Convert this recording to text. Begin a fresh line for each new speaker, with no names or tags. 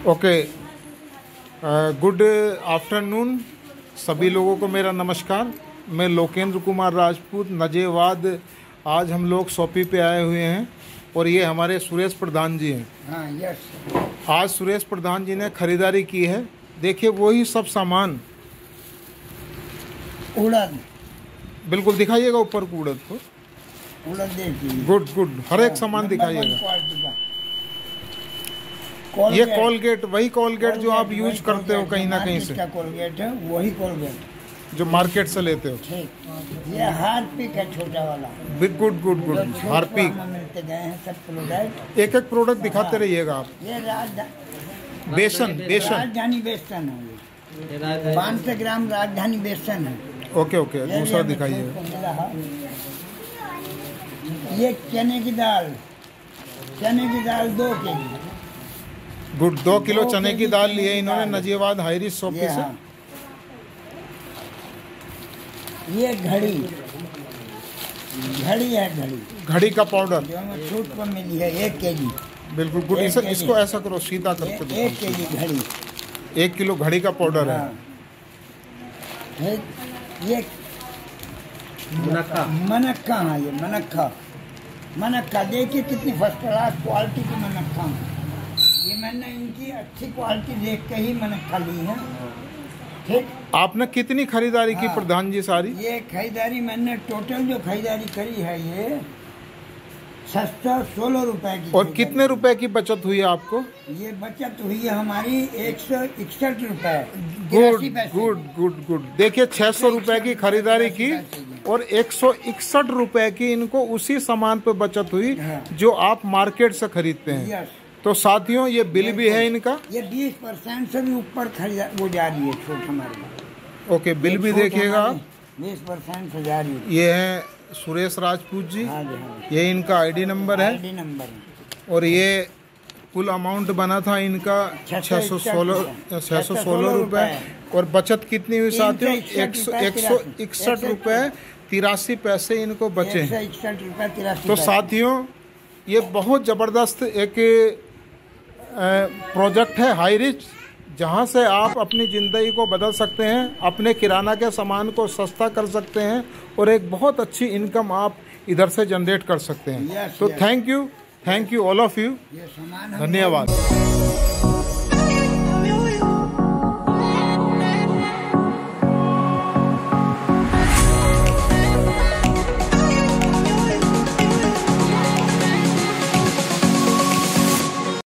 Okay, good afternoon सभी लोगों को मेरा नमस्कार। मैं लोकेंद्र कुमार राजपूत नजेवाद। आज हम लोग शॉपी पे आए हुए हैं और ये हमारे सुरेश प्रधान जी हैं।
हाँ, यस।
आज सुरेश प्रधान जी ने खरीदारी की है। देखिए वही सब सामान,
उड़द
बिल्कुल दिखाइएगा ऊपर को उड़द को।
उड़द देखिए,
गुड गुड, हर एक सामान दिखाइएगा। ये कोलगेट, वही कोलगेट जो आप यूज करते हो कहीं ना कहीं से,
कोलगेट है, वही कोलगेट
जो मार्केट से लेते हो।
ठीक। ये हार्पिक है छोटा वाला।
Good good good, Harpic.
मिलते गए हैं सब प्रोडक्ट।
एक एक प्रोडक्ट दिखाते रहिएगा आप।
ये
बेसन
राजधानी बेसन है, 500 ग्राम राजधानी बेसन है।
ओके ओके, दूसरा दिखाइएगा।
ये चने की दाल 2 केजी।
गुड, 2 किलो चने की दाल लिए इन्होंने नजीवाद हाईरिच शॉपी से।
ये घड़ी है,
घड़ी का पाउडर
जो हमें छूट पर मिली है, 1 केजी।
बिल्कुल गुड। इसको ऐसा करो, सीधा करके
1 केजी घड़ी,
1 किलो घड़ी का पाउडर है।
ये मनक्का है, ये मनक्का देखिए कितनी फर्स्ट क्लास क्वालिटी की मनक्का है। ये मैंने इनकी अच्छी क्वालिटी देख के ही मनक्का ली है। ठीक।
आपने कितनी खरीदारी की प्रधान जी सारी?
ये खरीदारी मैंने टोटल जो खरीदारी करी है, ये सस्ता 16 रुपए की।
और कितने रुपए की बचत हुई आपको?
ये बचत हुई है हमारी 161 रुपए।
गुड। देखिए 600 रुपए की खरीदारी की और 161 रुपए की इनको उसी सामान पे बचत हुई जो आप मार्केट से खरीदते हैं। तो साथियों ये बिल भी है इनका।
ये 20% से भी ऊपर खरीदा वो जा रही है छूट हमारे।
ओके, बिल भी देखिएगा।
20% से जा रही है।
ये है सुरेश राजपूत जी।
हाँ।
ये इनका आईडी नंबर है। और ये कुल अमाउंट बना था इनका 616 रुपए। और बचत कितनी हुई साथियों? 161 रुपए 83 पैसे इनको बचे। तो साथियों ये बहुत ज़बरदस्त एक प्रोजेक्ट है हाईरिच, जहां से आप अपनी ज़िंदगी को बदल सकते हैं, अपने किराना के सामान को सस्ता कर सकते हैं और एक बहुत अच्छी इनकम आप इधर से जनरेट कर सकते हैं। तो thank you all of you. धन्यवाद।